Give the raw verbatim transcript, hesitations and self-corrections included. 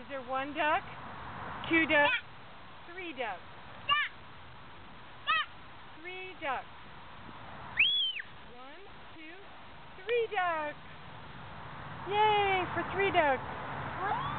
there one duck, two ducks, three ducks? Three ducks. One, two, three ducks. Yay for three ducks.